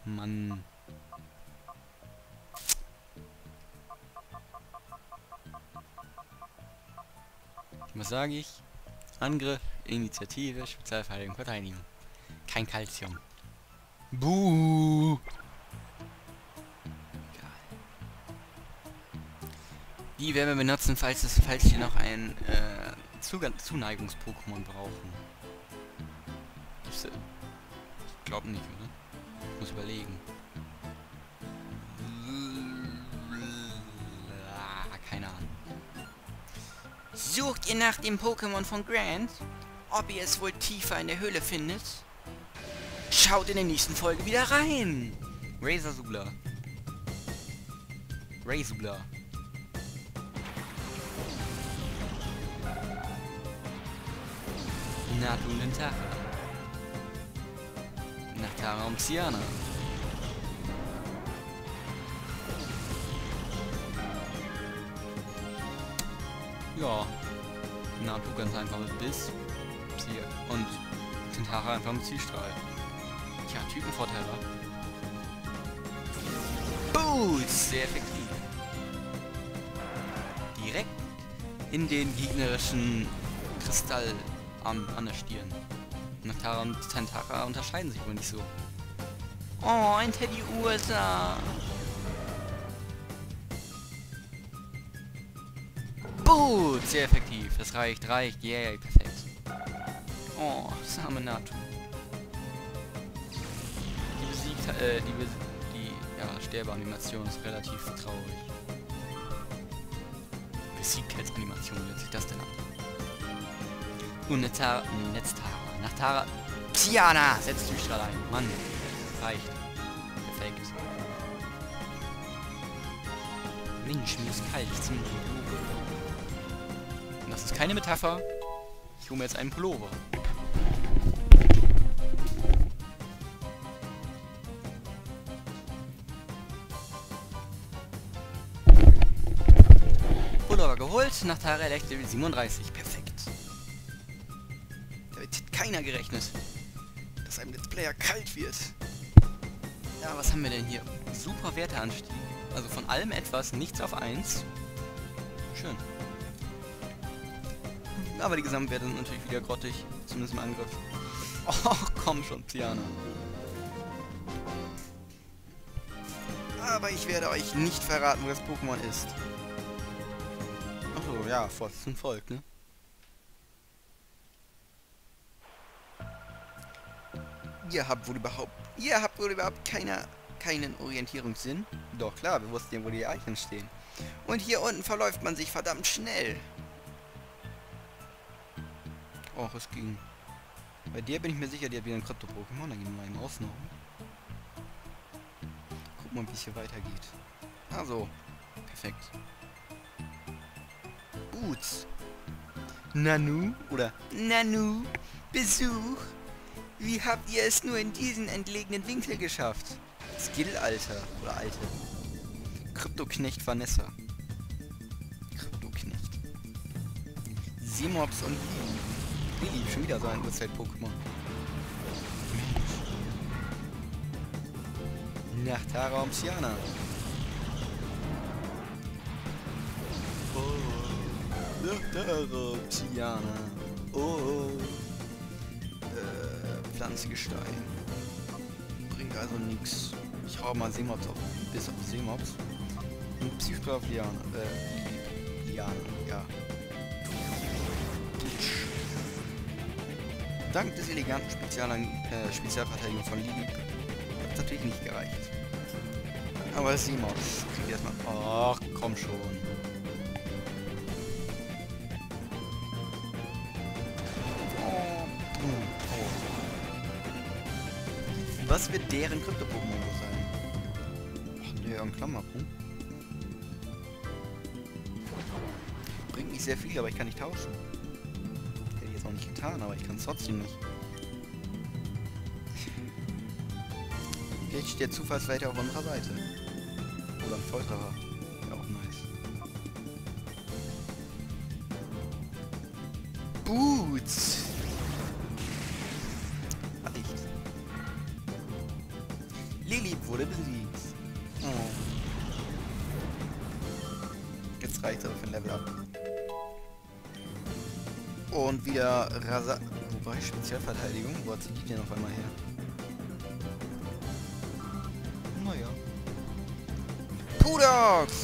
Mann. Was sage ich? Angriff, Initiative, Spezialverteidigung, Verteidigung. Kein Calcium. Buh! Egal. Die werden wir benutzen, falls wir noch ein Zuneigungs-Pokémon brauchen. Ich glaube nicht, oder? Ich muss überlegen. Keine Ahnung. Sucht ihr nach dem Pokémon von Grant? Ob ihr es wohl tiefer in der Höhle findet? Schaut in der nächsten Folge wieder rein! Razorzuler. Razorzuler. Natu und Tentacha. Nachtara und Psyana. Ja. Natu ganz einfach mit Biss. Und Tentacha einfach mit Zielstrahl. Tja, Typenvorteil war. Boots! Sehr effektiv. Direkt in den gegnerischen Kristall an der Stirn. Nachtara und Tentacha unterscheiden sich wohl nicht so. Oh, ein Teddy Ursa! Boot! Sehr effektiv. Das reicht. Yay, perfekt. Oh, Same Natu. Die Sterbeanimation ist relativ traurig. Besiegtheitsanimation, wie hört sich das denn an? Und Netztara. Nachtara. Psyana! Setzt Durchstrahl ein. Mann. Reicht. Perfekt. Mensch, mir ist kalt. Ich zieh mir die Blume. Und das ist keine Metapher. Ich hole mir jetzt einen Pullover. Pullover geholt. Nachtara erreicht Level 37. Perfekt. Damit hat keiner gerechnet, dass einem Let's Player kalt wird. Ja, was haben wir denn hier? Super Werteanstieg. Also von allem etwas, nichts auf 1. Schön. Aber die Gesamtwerte sind natürlich wieder grottig. Zumindest im Angriff. Oh, komm schon, Psyana. Aber ich werde euch nicht verraten, wo das Pokémon ist. Achso, ja, Forst zum Volk, ne? Ihr habt wohl überhaupt keinen Orientierungssinn? Doch klar, wir wussten ja, wo die Icons stehen. Und hier unten verläuft man sich verdammt schnell. Och, es ging. Bei dir bin ich mir sicher, die hat wieder ein Krypto-Pokémon. Da gehen wir mal eben ausnochen. Gucken mal, wie es hier weitergeht. Also, perfekt. Boots. Nanu oder Nanu, Besuch. Wie habt ihr es nur in diesen entlegenen Winkel geschafft? Skill-Alter oder Alte. Kryptoknecht Vanessa. Kryptoknecht. Semops und Lili. Schon wieder so ein Uhrzeit-Pokémon. Nachtara und Psyana. Oh. Nachtara und Psyana. Oh. Pflanzengestein. Bringt also nichts. Ich hau mal Semops auf, bis auf Semops. Und Psychopathe auf Liana. Liana, ja. Dank des eleganten Spezialverteidigung von Lili hat es natürlich nicht gereicht. Aber Semops kriegt erstmal. Ach, komm schon. Was wird deren Krypto-Pokémon sein? Ach, der am Klammerpunkt. Bringt nicht sehr viel, aber ich kann nicht tauschen. Hätte ich jetzt auch nicht getan, aber ich kann es trotzdem nicht. Vielleicht steht der Zufallsleiter auf unserer Seite. Oder ein Volltreffer. Ja, auch nice. Boots! Lilip wurde besiegt. Oh. Jetzt reicht es aber für ein Level Up. Und wieder Rasa... Wobei, Spezialverteidigung? Wo hat sie die denn auf einmal her? Naja. Pudox!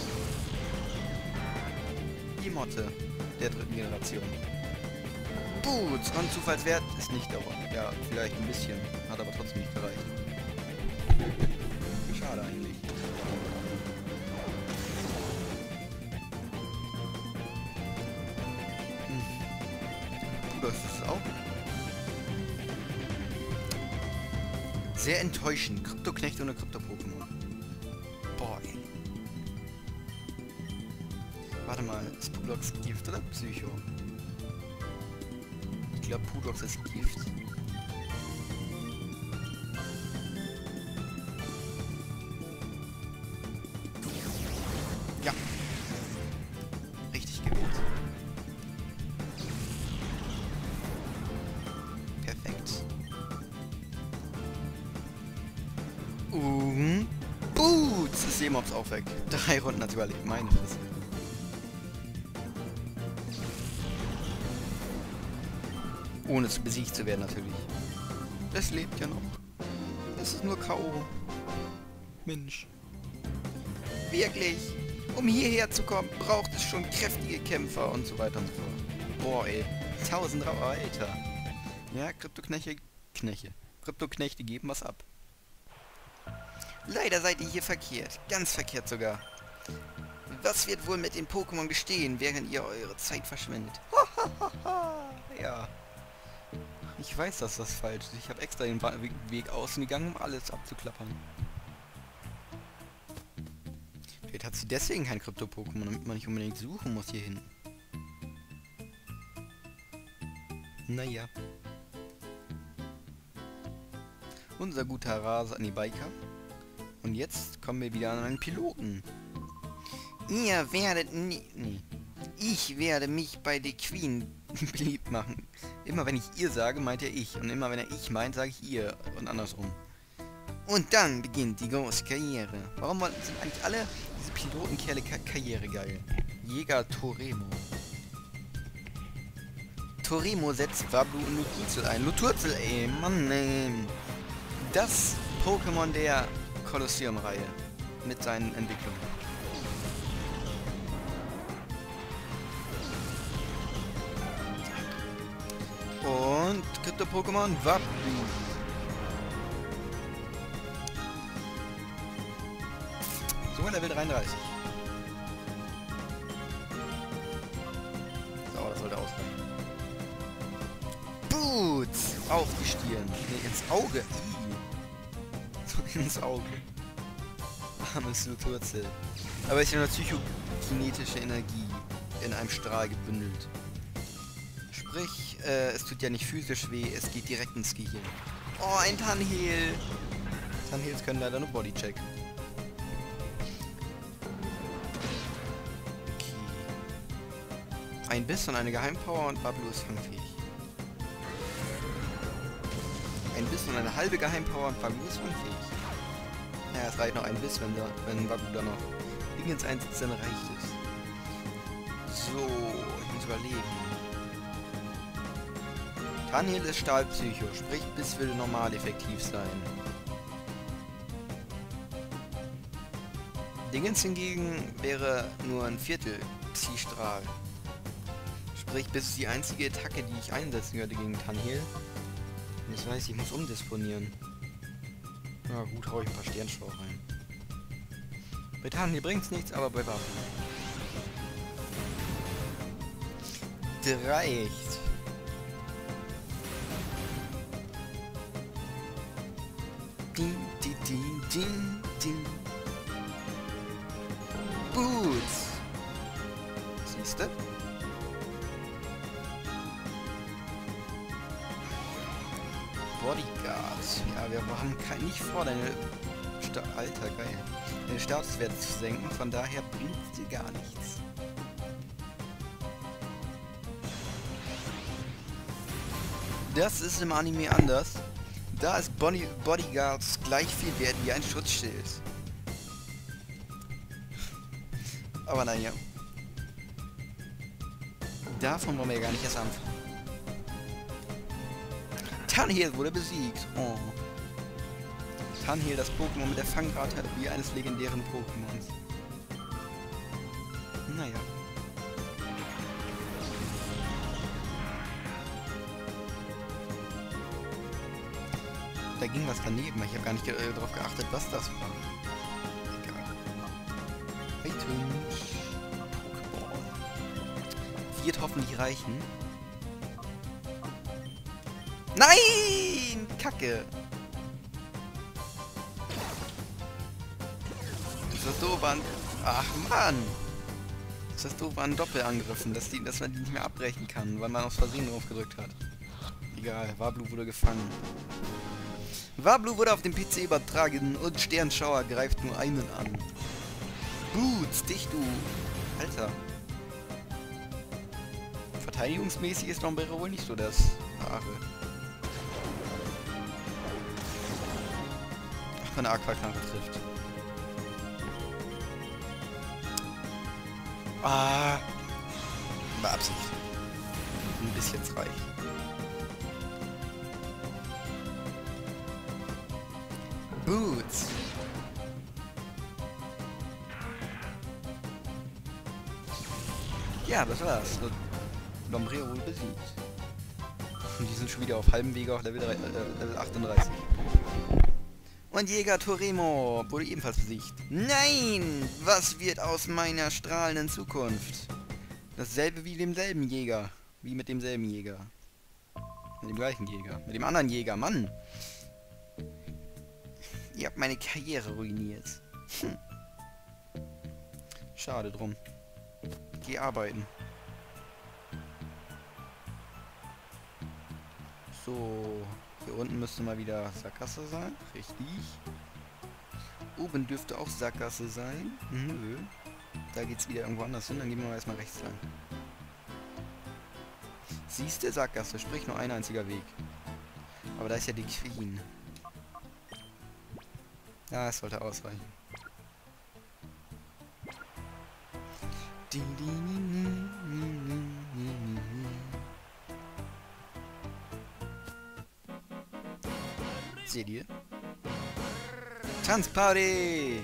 Die Motte der dritten Generation. Boots! Und Zufallswert ist nicht dabei. Ja, vielleicht ein bisschen. Hat aber trotzdem nicht gereicht. Schade eigentlich. Das ist auch sehr enttäuschend. Kryptoknecht ohne Krypto-Pokémon. Boah, ey. Warte mal, ist Pudox Gift oder Psycho? Ich glaube, Pudox ist Gift. Ja. Richtig gewählt. Perfekt. Boots! Das Seemobs auch weg. 3 Runden hat überlebt. Meine Fresse. Ohne besiegt zu werden natürlich. Es lebt ja noch. Es ist nur K.O. Mensch. Wirklich. Um hierher zu kommen, braucht es schon kräftige Kämpfer und so weiter und so fort. Boah, ey. 1000 Rauer, Alter. Ja, Kryptoknechte geben was ab. Leider seid ihr hier verkehrt. Ganz verkehrt sogar. Was wird wohl mit den Pokémon geschehen, während ihr eure Zeit verschwendet? Ja. Ich weiß, dass das falsch ist. Ich habe extra den Weg außen gegangen, um alles abzuklappern. Vielleicht hat sie deswegen kein Krypto-Pokémon, damit man nicht unbedingt suchen muss hierhin. Naja. Unser guter Rase an die Biker. Und jetzt kommen wir wieder an einen Piloten. Ihr werdet nee. Ich werde mich bei der Queen beliebt machen. Immer wenn ich ihr sage, meint er ich. Und immer wenn er ich meint, sage ich ihr. Und andersrum. Und dann beginnt die große Karriere. Warum sind eigentlich alle diese Pilotenkerle Karriere geil? Jäger Toremo. Toremo setzt Wablu und Luturzel ein. Luturzel, ey, Mann, ey. Das Pokémon der Kolosseum-Reihe. Mit seinen Entwicklungen. Und Krypto-Pokémon Wablu. So, Level 33. So, das sollte ausreichen. Boots! Auf die Stirn. Nee, ins Auge. So ins Auge. Armes Luturzel. Aber ist ja nur psychokinetische Energie in einem Strahl gebündelt. Sprich, es tut ja nicht physisch weh, es geht direkt ins Gehirn. Oh, ein Tanheal! Tanheals können leider nur Bodycheck. Okay. Ein Biss und eine Geheimpower und Wablu ist fangfähig. Ein Biss und eine halbe Geheimpower und Wablu ist fangfähig. Ja, es reicht noch ein Biss, wenn Wablu dann noch Dingens einsetzt, dann reicht es. So, ich muss überlegen. Tanheal ist Stahlpsycho, sprich Biss würde normal effektiv sein. Dingens hingegen wäre nur ein Viertel Psi-Strahl. Sprich, Biss ist die einzige Attacke, die ich einsetzen würde gegen Tanheal. Das heißt, ich muss umdisponieren. Na gut, hau ich ein paar Sternschwau rein. Bei Tanheal bringt's nichts, aber bei Wablu. Reicht. Din, din, din, din, din. Boots. Siehste? Bodyguard. Ja, wir haben nicht vor, deine Alter, geil. Deine Statuswerte zu senken, von daher bringt es dir gar nichts. Das ist im Anime anders. Da ist Bodyguards gleich viel wert wie ein Schutzschild. Aber naja. Davon wollen wir ja gar nicht erst anfangen. Tunheal wurde besiegt. Oh. Tunheal, das Pokémon mit der Fangrate wie eines legendären Pokémons. Naja. Da ging was daneben. Ich habe gar nicht darauf geachtet, was das war. Egal. Items. Wird hoffentlich reichen. Nein! Kacke! Ist das doof an... Ach Mann! Ist das doof an Doppelangriffen, dass man die nicht mehr abbrechen kann, weil man aus Versehen drauf gedrückt hat. Egal, Wablu wurde gefangen. Wablu wurde auf dem PC übertragen und Sternschauer greift nur einen an. Boots, dich du! Alter. Verteidigungsmäßig ist Lombrero wohl nicht so das Wahre. Ach, meine Aquaknarre trifft. Ah! War Absicht. Bis jetzt reicht. Boots! Ja, das war's. Lombrero wurde besiegt. Und die sind schon wieder auf halbem Wege auf Level 38. Und Jäger Toremo wurde ebenfalls besiegt. Nein! Was wird aus meiner strahlenden Zukunft? Dasselbe wie demselben Jäger. Wie mit demselben Jäger. Mit dem gleichen Jäger. Mit dem anderen Jäger, Mann! Ihr habt meine Karriere ruiniert. Hm. Schade drum. Geh arbeiten. So, hier unten müsste mal wieder Sackgasse sein. Richtig. Oben dürfte auch Sackgasse sein. Nö. Da geht's wieder irgendwo anders hin. Dann gehen wir mal erstmal rechts lang. Siehst du, Sackgasse, sprich nur ein einziger Weg. Aber da ist ja die Queen. Ja, es sollte ausreichen. Seht ihr? Tanzparty!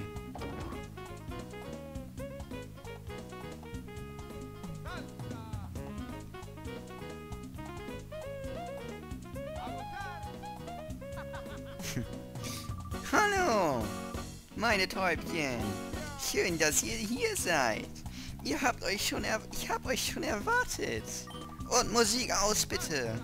Hallo, meine Täubchen. Schön, dass ihr hier seid. Ich hab euch schon erwartet. Und Musik aus, bitte.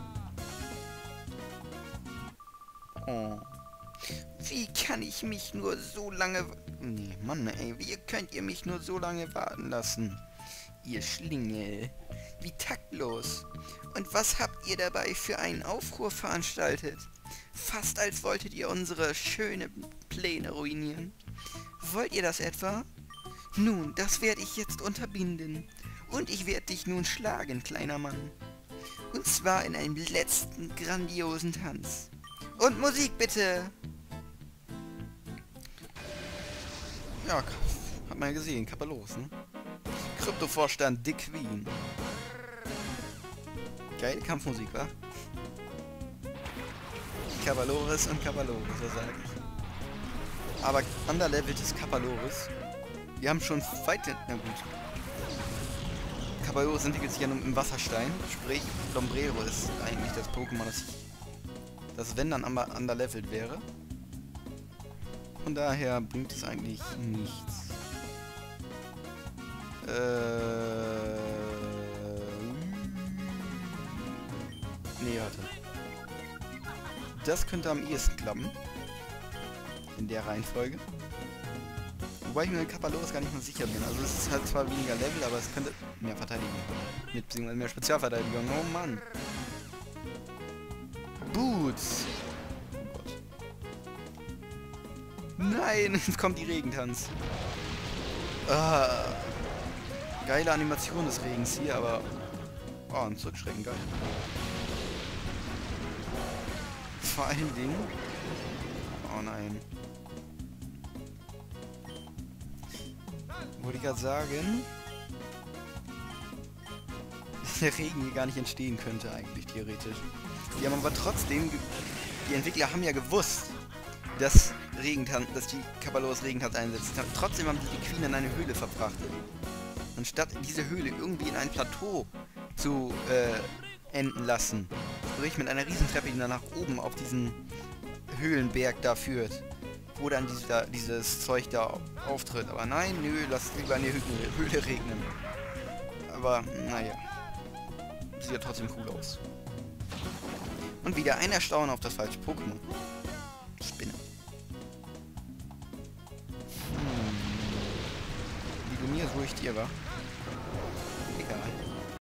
Oh. Wie kann ich mich nur so lange... Nee, Mann, ey. Wie könnt ihr mich nur so lange warten lassen? Ihr Schlingel. Wie taktlos. Und was habt ihr dabei für einen Aufruhr veranstaltet? Fast als wolltet ihr unsere schönen Pläne ruinieren. Wollt ihr das etwa? Nun, das werde ich jetzt unterbinden. Und ich werde dich nun schlagen, kleiner Mann. Und zwar in einem letzten grandiosen Tanz. Und Musik bitte! Ja, hat man ja gesehen, Kappa los, ne? Kryptovorstand Dick Queen. Geile Kampfmusik, wa? Kapaloris und Kapaloris, was sag ich. Aber underleveltes Kapaloris. Wir haben schon weit... Na gut. Kapaloris entwickelt sich ja nun im Wasserstein. Sprich, Lombrero ist eigentlich das Pokémon, das wenn dann underlevelt wäre. Von daher bringt es eigentlich nichts. Nee, warte. Das könnte am ehesten klappen. In der Reihenfolge. Wobei ich mir mit Kapaloris gar nicht mal sicher bin. Also es ist halt zwar weniger Level, aber es könnte mehr Verteidigung. Beziehungsweise mehr Spezialverteidigung. Oh Mann. Boots. Oh Gott. Nein, jetzt kommt die Regentanz. Ah. Geile Animation des Regens hier, aber... Oh, ein Zurückschrecken, geil. vor allen Dingen... Oh nein. Wollte ich gerade sagen... dass der Regen hier gar nicht entstehen könnte eigentlich, theoretisch. Die haben aber trotzdem... Die Entwickler haben ja gewusst, dass die Kaballos Regentanz einsetzt. Trotzdem haben sie die Queen in eine Höhle verfrachtet. Anstatt diese Höhle irgendwie in ein Plateau zu enden lassen. Sprich mit einer Riesentreppe, die dann nach oben auf diesen Höhlenberg da führt. Wo dann dieses Zeug da auftritt. Aber nein, nö, lass es lieber in die Höhle regnen. Aber, naja. Sieht ja trotzdem cool aus. Und wieder ein Erstaunen auf das falsche Pokémon. Spinne. Wie du mir, so ich dir, war. Egal.